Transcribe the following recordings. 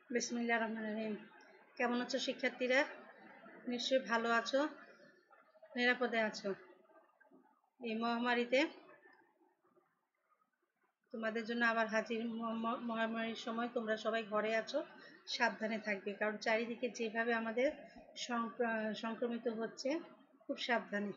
বিসমিল্লাহির রহমানির রহিম। কেমন আছো শিক্ষার্থীরা? নিশ্চয়ই ভালো আছো, নিরাপদে আছো। এই মহামারীতে তোমাদের জন্য আবার হাজির। মহামারীর সময় তোমরা সবাই ঘরে আছো, সাবধানে থাকবে, কারণ চারিদিকে যেভাবে আমাদের সংক্রমিত হচ্ছে, খুব সাবধানে।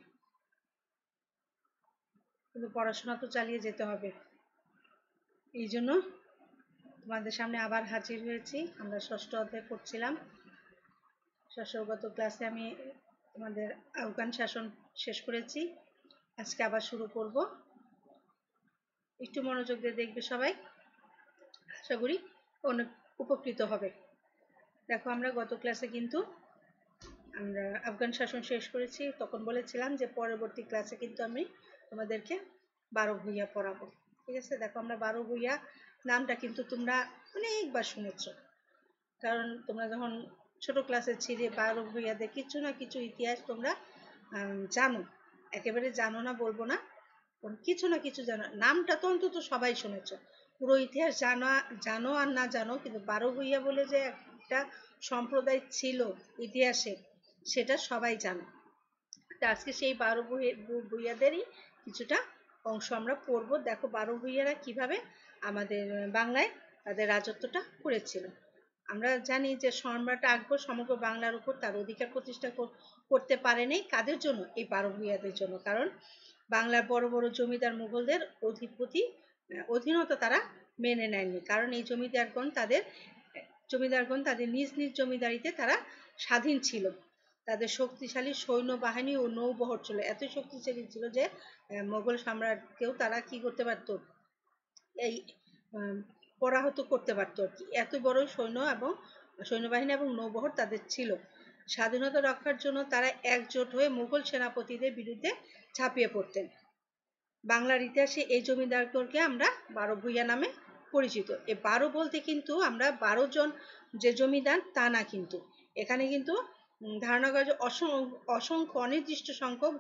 কিন্তু পড়াশোনা তো চালিয়ে যেতে হবে। এই জন্য তোমাদের সামনে আবার হাজির হয়েছি। আমরা ষষ্ঠ অধ্যায় পড়ছিলাম। গত ক্লাসে আমি তোমাদের আফগান শাসন শেষ করেছি। আজকে আবার শুরু করব। একটু মনোযোগ দিয়ে দেখবে সবাই, আশা করি অনেক উপকৃত হবে। দেখো, আমরা গত ক্লাসে কিন্তু আমরা আফগান শাসন শেষ করেছি। তখন বলেছিলাম যে পরবর্তী ক্লাসে কিন্তু আমি তোমাদেরকে 12 ভূঁইয়া পড়াবো। ঠিক আছে? দেখো, আমরা 12 ভূঁইয়া নামটা কিন্তু তোমরা অনেকবার শুনেছ, কারণ তোমরা যখন ছোট ক্লাসে ছিলে 12 ভূঁইয়াদের কিছু না কিছু ইতিহাস তোমরা জানো। একেবারে জানো না বলবো না, কিছু না কিছু জানো। নামটা তো অন্তত সবাই শুনেছ। পুরো ইতিহাস জানো আর না জানো, কিন্তু 12 ভূঁইয়া বলে যে একটা সম্প্রদায় ছিল ইতিহাসে, সেটা সবাই জানো। তা আজকে সেই 12 ভূঁইয়াদেরই কিছুটা অংশ আমরা পড়বো। দেখো, 12 ভূঁইয়ারা কিভাবে আমাদের বাংলায় তাদের রাজত্বটা করেছিল। আমরা জানি যে সম্রাট আকবর সমগ্র বাংলার উপর তার অধিকার প্রতিষ্ঠা করতে পারেনি। কাদের জন্য? এই 12 ভূঁইয়াদের জন্য। কারণ বাংলার বড় বড় জমিদার মুঘলদের অধীনতা তারা মেনে নেয়নি। কারণ এই জমিদারগণ তাদের নিজ নিজ জমিদারিতে তারা স্বাধীন ছিল। তাদের শক্তিশালী সৈন্যবাহিনী ও নৌবহর ছিল, এত শক্তিশালী ছিল যে মোগল সম্রাটকেও তারা কি করতে পারত, এই পরাহত করতে পারত আর কি। এত বড় সৈন্যবাহিনী এবং নৌবহর তাদের ছিল। স্বাধীনতা রক্ষার জন্য তারা একজোট হয়ে মুঘল সেনাপতিদের বিরুদ্ধে ঝাঁপিয়ে পড়তেন। বাংলার ইতিহাসে এই জমিদারগণকে আমরা 12 ভূঁইয়া নামে পরিচিত। এই 12 বলতে কিন্তু আমরা 12 জন যে জমিদার তা না, কিন্তু এখানে কিন্তু ধারণা করা যে অসংখ্য অনির্দিষ্ট সংখ্যক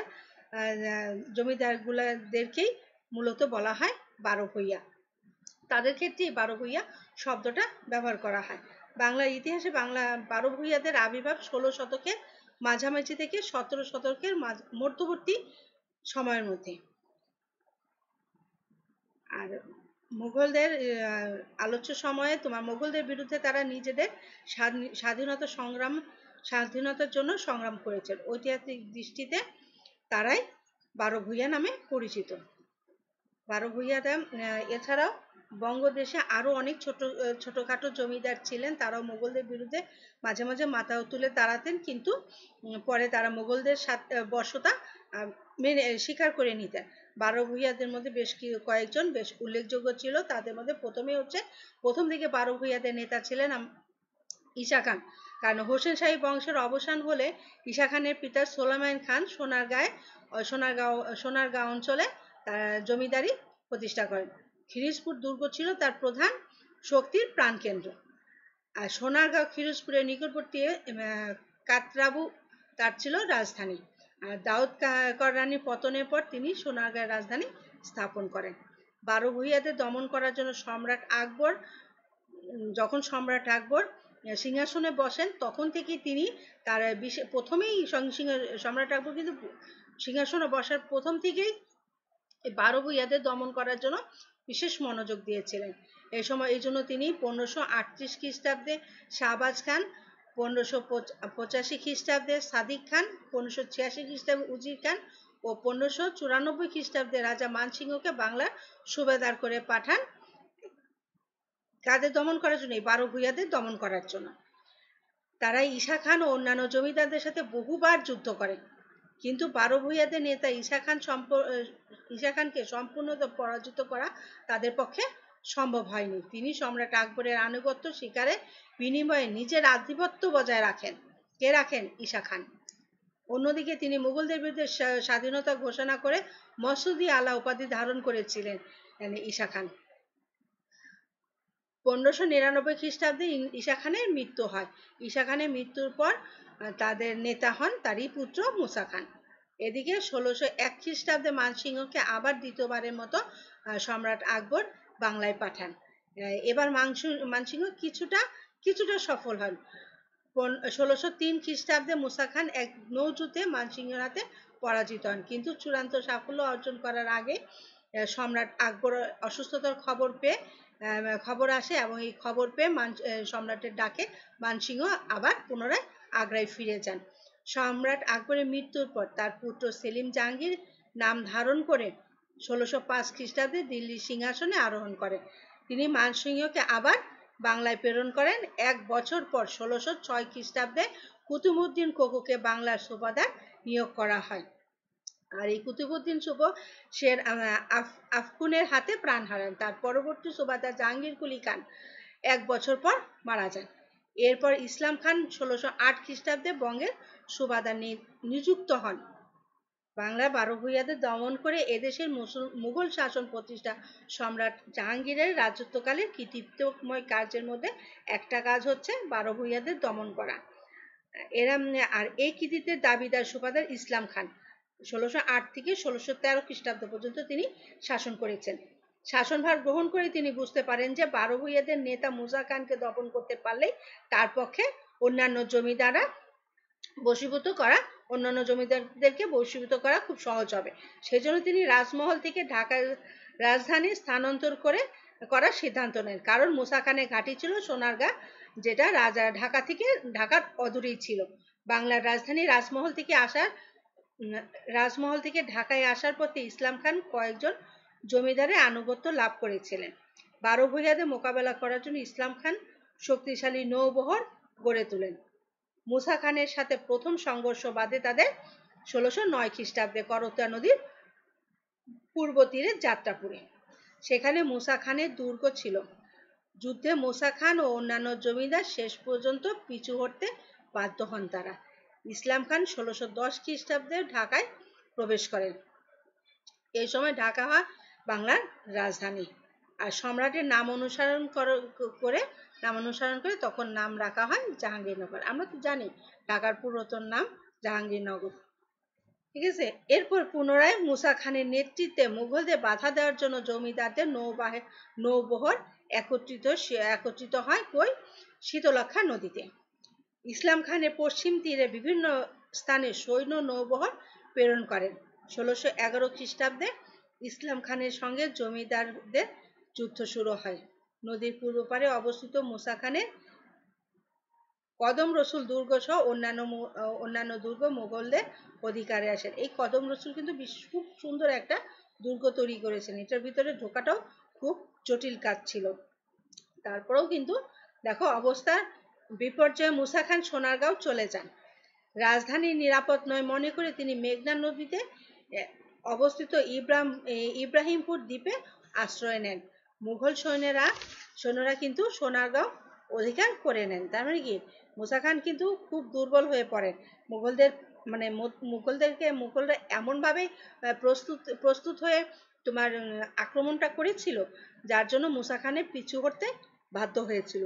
জমিদারগুলাদেরকেই মূলত বলা হয় 12 ভূঁইয়া। তাদের ক্ষেত্রে 12 ভূঁইয়া শব্দটা ব্যবহার করা হয়। বাংলার ইতিহাসে 12 ভূঁইয়াদের আবির্ভাব 16 শতকের মাঝামাঝি থেকে 17 শতকের মধ্যবর্তী সময়ের মধ্যে। আর মুঘলদের আলোচ্য সময়ে মুঘলদের বিরুদ্ধে তারা নিজেদের স্বাধীনতার জন্য সংগ্রাম করেছেন। ঐতিহাসিক দৃষ্টিতে তারাই 12 ভূঁইয়া নামে পরিচিত। 12 ভূঁইয়ারা এছাড়াও বঙ্গদেশে আরো অনেক ছোটখাটো জমিদার ছিলেন। তারাও মুঘলদের বিরুদ্ধে মাঝে মাঝে মাথা তুলে দাঁড়াতেন, কিন্তু পরে তারা মুঘলদের বর্ষতা স্বীকার করে নিতেন। 12 ভূঁইয়াদের মধ্যে বেশ কয়েকজন বেশ উল্লেখযোগ্য ছিল। তাদের মধ্যে প্রথম দিকে 12 ভূঁইয়াদের নেতা ছিলেন ঈশা খান। কারণ হোসেন শাহী বংশের অবসান হলে ঈশা খানের পিতা সোলাইমান খান সোনারগাঁও অঞ্চলে জমিদারি প্রতিষ্ঠা করেন। খিরিজপুর দুর্গ ছিল তার প্রধান শক্তির প্রাণকেন্দ্র। আর সোনারগাঁও খিরিজপুরের নিকটবর্তী কাতরাবু তার ছিল রাজধানী। আর দাউদ কররানীর পতনের পর তিনি সোনারগাঁয়ের রাজধানী স্থাপন করেন। 12 ভূঁইয়াদের দমন করার জন্য যখন সম্রাট আকবর সিংহাসনে বসেন, তখন থেকেই তিনি তার প্রথমেই সম্রাট আকবর কিন্তু সিংহাসনে বসার প্রথম থেকেই 12 ভূঁইয়াদের দমন করার জন্য বিশেষ মনোযোগ দিয়েছিলেন। এই জন্য তিনি 1538 খ্রিস্টাব্দে শাহবাজ খান, 1585 খ্রিস্টাব্দে সাদিক খান, 1586 খ্রিস্টাব্দে উজির খান ও 1594 খ্রিস্টাব্দে রাজা মানসিংহকে বাংলার সুবেদার করে পাঠান। কাদের দমন করার জন্য? এই 12 ভূঁইয়াদের দমন করার জন্য। তারা ঈশা খান ও অন্যান্য জমিদারদের সাথে বহুবার যুদ্ধ করেন, কিন্তু 12 ভূঁইয়াদের নেতা ঈশা খানকে সম্পূর্ণ পরাজিত করা তাদের পক্ষে সম্ভব হয়নি। তিনি সম্রাট আকবরের আনুগত্য স্বীকারের বিনিময়ে নিজের আধিপত্য বজায় রাখেন। কে রাখেন? ঈশা খান। অন্যদিকে তিনি মুঘলদের বিরুদ্ধে স্বাধীনতা ঘোষণা করে মসুদি আলা উপাধি ধারণ করেছিলেন ঈশা খান। 1599 খ্রিস্টাব্দে ঈশা খানের মৃত্যু হয়। ঈশা খানের মৃত্যুর পর তাদের নেতা হন তারই পুত্র মুসা খান। এদিকে 1601 খ্রিস্টাব্দে মানসিংহকে আবার দ্বিতীয়বারের মতো সম্রাট আকবর বাংলায় পাঠান। এবার মানসিংহ কিছুটা কিছুটা সফল হন। 1603 খ্রিস্টাব্দে মুসা খান এক নৌযুদ্ধে মানসিংহের হাতে পরাজিত হন, কিন্তু চূড়ান্ত সাফল্য অর্জন করার আগে সম্রাট আকবর অসুস্থতার খবর আসে, এবং এই খবর পেয়ে সম্রাটের ডাকে মানসিংহ আবার পুনরায় আগ্রায় ফিরে যান। সম্রাট আকবরের মৃত্যুর পর তার পুত্র সেলিম জাহাঙ্গীর নাম ধারণ করে 1605 খ্রিস্টাব্দে দিল্লির সিংহাসনে আরোহণ করেন। তিনি মানসিংহকে আবার বাংলায় প্রেরণ করেন। এক বছর পর 1606 খ্রিস্টাব্দে কুতুবউদ্দিন কোকোকে বাংলার সুবাদার নিয়োগ করা হয়। আর এই কুতুবউদ্দিন শুভ শের আফকুনের হাতে প্রাণ হারান। তার পরবর্তী সুবাদার জাহাঙ্গীর কুলি খান এক বছর পর মারা যান। এরপর ইসলাম খান 1608 খ্রিস্টাব্দে বঙ্গের সুবাদার নিযুক্ত হন। বাংলা 12 ভূঁইয়াদের দমন করে এদেশের মুঘল শাসন প্রতিষ্ঠা সম্রাট জাহাঙ্গীরের রাজত্বকালের কৃতিত্বময় কাজের মধ্যে একটা কাজ হচ্ছে 12 ভূঁইয়াদের দমন করা। আর এই কৃতিত্বের দাবিদার সুবাদার ইসলাম খান 1608 থেকে 1613 খ্রিস্টাব্দ পর্যন্ত তিনি শাসন করেছেন। শাসনভার গ্রহণ করে তিনি বুঝতে পারেন যে 12 ভূঁইয়াদের নেতা মুসা খানকে দমন করতে পারলেই তার পক্ষে অন্যান্য জমিদারদেরকে বশীভূত করা খুব সহজ হবে। সেজন্য তিনি রাজমহল থেকে ঢাকার রাজধানী স্থানান্তর করার সিদ্ধান্ত নেন। কারণ মুসা খানের ঘাঁটি ছিল সোনারগাঁ, যেটা ঢাকার অদূরেই ছিল। বাংলার রাজধানী রাজমহল থেকে ঢাকায় আসার পথে ইসলাম খান কয়েকজন জমিদারের আনুগত্য লাভ করেছিলেন। 12 ভূঁইয়াদের মোকাবেলা করার জন্য ইসলাম খান শক্তিশালী নৌবহর গড়ে তোলেন। মুসা খানের সাথে প্রথম সংঘর্ষ বাধে তাদের 1609 খ্রিস্টাব্দে করতোয়া নদীর পূর্ব তীরে যাত্রাপুরে। সেখানে মুসা খানের দুর্গ ছিল। যুদ্ধে মুসা খান ও অন্যান্য জমিদার শেষ পর্যন্ত পিছু হটতে বাধ্য হন। তারা ইসলাম খান 1610 খ্রিস্টাব্দে ঢাকায় প্রবেশ করেন। এই সময় ঢাকা হয় বাংলার রাজধানী। আর সম্রাটের নাম অনুসরণ করে তখন নাম রাখা হয় জাহাঙ্গীরনগর। আমরা তো জানি ঢাকার পুরাতন নাম জাহাঙ্গীরনগর। ঠিক আছে। এরপর পুনরায় মুসা খানের নেতৃত্বে মুঘলদের বাধা দেওয়ার জন্য জমিদারদের নৌবহর একত্রিত হয় শীতলক্ষা নদীতে। ইসলাম খানের পশ্চিম তীরে বিভিন্ন স্থানে সৈন্য নৌবহর প্রেরণ করেন। 1611 খ্রিস্টাব্দে ইসলাম খানের সঙ্গে জমিদারদের যুদ্ধ শুরু হয়। নদীর পূর্ব পারে অবস্থিত মুসা খানের কদম রসুল দুর্গ সহ অন্যান্য দুর্গ মুঘলদের অধিকারে আসেন। এই কদম রসুল কিন্তু খুব সুন্দর একটা দুর্গ তৈরি করেছেন। এটার ভিতরে ঢোকাটাও খুব জটিল কাজ ছিল। তারপরেও কিন্তু দেখো অবস্থা বিপর্যয়ে মুসা খান সোনারগাঁও চলে যান। রাজধানী নিরাপদ নয় মনে করে তিনি মেঘনা নদীতে অবস্থিত ইব্রাহিমপুর দ্বীপে আশ্রয় নেন। মুঘল সৈন্যরা কিন্তু সোনারগাঁও অধিকার করে নেন। তার মানে কি মুসা খান কিন্তু খুব দুর্বল হয়ে পড়েন। মুঘলরা এমনভাবে প্রস্তুত হয়ে তোমার আক্রমণটা করেছিল, যার জন্য মুসা খানের পিছু হটতে বাধ্য হয়েছিল।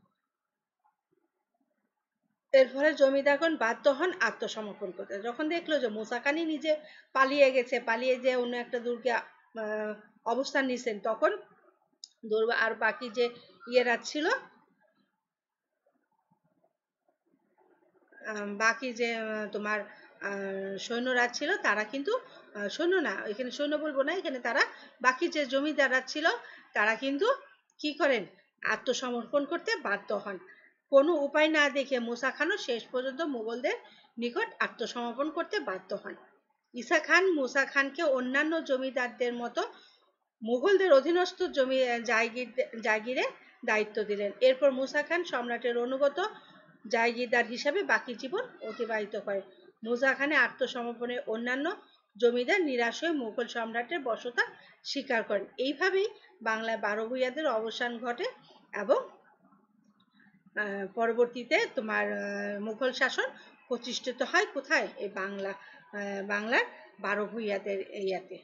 এর ফলে জমিদারগণ বাধ্য হন আত্মসমর্পণ করতে। যখন দেখলো যে মুসা খানই নিজে পালিয়ে যে অন্য একটা দুর্গে অবস্থান নিয়েছেন, তখন আর বাকি যে ইয়েরা ছিল, বাকি যে তোমার সৈন্যরা ছিল, তারা কিন্তু সৈন্য না, এখানে সৈন্য বলবো না, এখানে তারা বাকি যে জমিদাররা ছিল তারা কিন্তু কি করেন, আত্মসমর্পণ করতে বাধ্য হন। কোনো উপায় না দেখে মুসা খানও শেষ পর্যন্ত মুঘলদের নিকট আত্মসমর্পণ করতে বাধ্য হন। মুসা খানকে অন্যান্য জমিদারদের মতো মুঘলদের অধীনস্থ জায়গিরে দায়িত্ব দিলেন। এরপর মুসা খান সম্রাটের অনুগত জায়গিরদার হিসাবে বাকি জীবন অতিবাহিত করেন। মুসা খানের আত্মসমর্পণে অন্যান্য জমিদার নিরাশ হয়ে মুঘল সম্রাটের বশ্যতা স্বীকার করেন। এইভাবেই বাংলায় 12 ভূঁইয়াদের অবসান ঘটে এবং পরবর্তীতে তোমার মুঘল শাসন প্রতিষ্ঠিত হয় কোথায়, এই বাংলার 12 ভূঁইয়াদের ইয়াতে।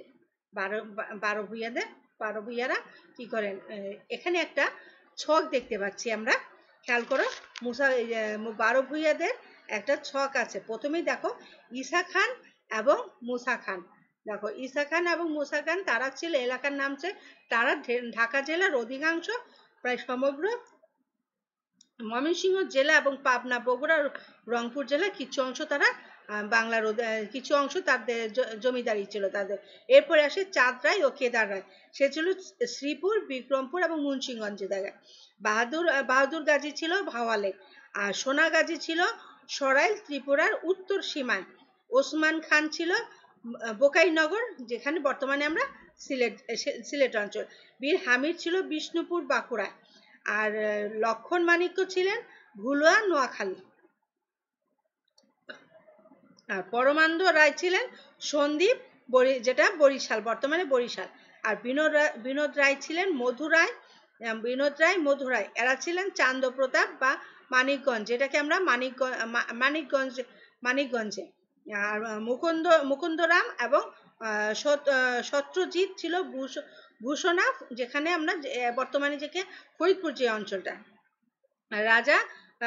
12 ভূঁইয়ারা কি করেন, এখানে একটা ছক দেখতে পাচ্ছি আমরা, খেয়াল করো। 12 ভূঁইয়াদের একটা ছক আছে। প্রথমেই দেখো ঈসা খান এবং মুসা খান। দেখো ঈসা খান এবং মুসা খান তারা ছিল, এলাকার নাম ছিল, তারা ঢাকা জেলার অধিকাংশ প্রায় সমগ্র ময়মনসিংহ জেলা এবং পাবনা, বগুড়া, রংপুর জেলার কিছু অংশ তারা বাংলার কিছু অংশ তাদের জমিদারি ছিল তাদের। এরপরে আসে চাঁদ রায় ও কেদার রায়, সে ছিল শ্রীপুর, বিক্রমপুর এবং মুন্সিগঞ্জের জায়গায়। বাহাদুর গাজী ছিল ভাওয়ালে, আর সোনাগাজী ছিল সরাইল, ত্রিপুরার উত্তর সীমায়। ওসমান খান ছিল বোকাইনগর, যেখানে বর্তমানে আমরা সিলেট অঞ্চল। বীর হামিদ ছিল বিষ্ণুপুর, বাঁকুড়ায়। আর লক্ষণ মাণিক্য ছিলেন ভুলুয়া, নোয়াখালী। আর পরমানন্দ রায় ছিলেন সন্দ্বীপ, যেটা বরিশাল, বর্তমানে বরিশাল। আর বিনোদ রায় ছিলেন মধুরায়, এরা ছিলেন চান্দ প্রতাপ বা মানিকগঞ্জ, যেটাকে আমরা মানিকগঞ্জে। আর মুকুন্দরাম এবং সত্যজিৎ ছিল ভূষণা, যেখানে আমরা বর্তমানে যেকে ফরিদপুর যে অঞ্চলটা। রাজা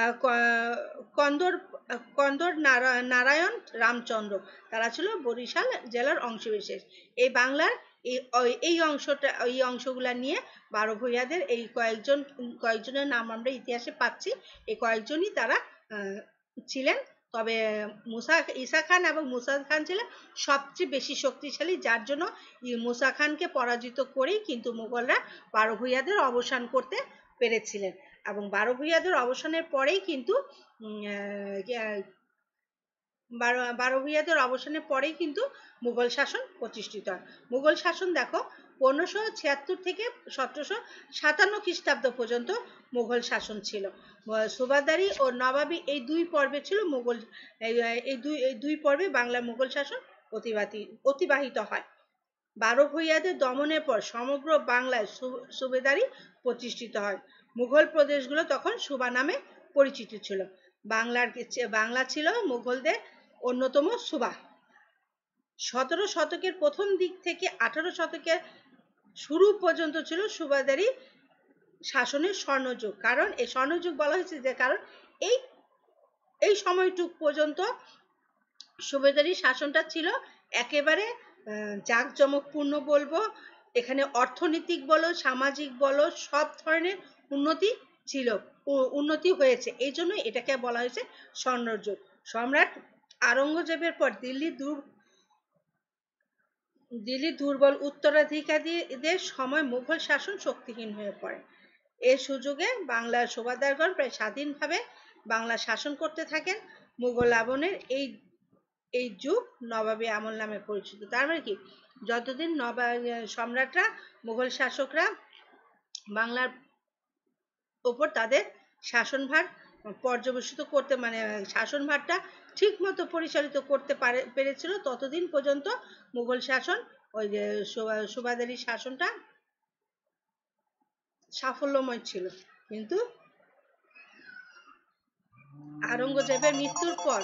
কন্দর নারায়ণ রামচন্দ্র, তারা ছিল বরিশাল জেলার অংশবিশেষ। এই বাংলার এই অংশগুলা নিয়ে 12 ভূঁইয়াদের এই কয়েকজনের নাম আমরা ইতিহাসে পাচ্ছি। এই কয়েকজনই তারা ছিলেন। তবে ঈসা খান এবং মুসা খান ছিলেন সবচেয়ে বেশি শক্তিশালী, যার জন্য মুসা খানকে পরাজিত করেই কিন্তু মুঘলরা 12 ভূঁইয়াদের অবসান করতে পেরেছিলেন। এবং 12 ভূঁইয়াদের অবসানের পরেই কিন্তু 12 ভূঁইয়াদের অবসানের পরেই কিন্তু মুঘল শাসন প্রতিষ্ঠিত হয়। মুঘল শাসন দেখো 1576 থেকে 1757 খ্রিস্টাব্দ পর্যন্ত মুঘল শাসন ছিল। সুবাদারি ও নবাবী এই দুই পর্বে ছিল মুঘল, এই দুই পর্বে বাংলা মুঘল শাসন অতিবাহিত হয়। 12 ভূঁইয়াদের দমনের পর সমগ্র বাংলায় সুবেদারি প্রতিষ্ঠিত হয়। মুঘল প্রদেশগুলো তখন সুবা নামে পরিচিত ছিল। বাংলা ছিল মুঘলদের অন্যতম সুবা। 17 শতকের প্রথম দিক থেকে 18 শতকের শুরু পর্যন্ত ছিল সুবাদারি শাসনের স্বর্ণযুগ। কারণ এই স্বর্ণযুগ বলা হয়েছে যে কারণ এই সময়টুক পর্যন্ত সুবেদারি শাসনটা ছিল একেবারে জাঁকজমকপূর্ণ বলবো। এখানে অর্থনৈতিক বলো, সামাজিক বলো, সব ধরনের উন্নতি হয়েছে। এই জন্য এটাকে বলা হয়েছে স্বর্ণযুগ। সম্রাট আওরঙ্গজেবের পর দিল্লির দুর্বল উত্তরাধিকারীদের সময় মুঘল শাসন শক্তিহীন হয়ে পড়ে। এই সুযোগে বাংলার সুবাদারগণ প্রায় স্বাধীনভাবে বাংলা শাসন করতে থাকেন। মুঘল আমলের এই যুগ নবাবী আমল নামে পরিচিত। তার মানে কি, যতদিন সম্রাটরা, মুঘল শাসকরা বাংলার ওপর তাদের শাসনভার পর্যবেসিত করতে, মানে শাসনভারটা ঠিক মতো পরিচালিত করতে পেরেছিল, ততদিন পর্যন্ত মুঘল শাসন, ওই যে সুবাদারি শাসনটা সাফল্যময় ছিল। কিন্তু আওরঙ্গজেবের মৃত্যুর পর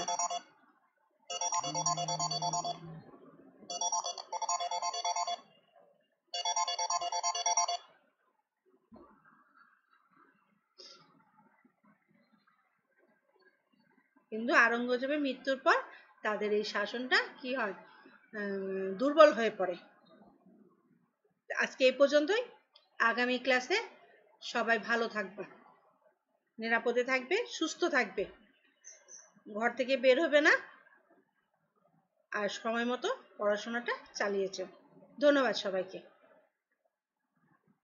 তাদের এই শাসনটা কি হয়, দুর্বল হয়ে পড়ে। আজকে এই পর্যন্তই। আগামী ক্লাসে সবাই ভালো থাকবে, নিরাপদে থাকবে, সুস্থ থাকবে, ঘর থেকে বের হবে না, আর সময় মতো পড়াশোনাটা চালিয়েছে। ধন্যবাদ সবাইকে।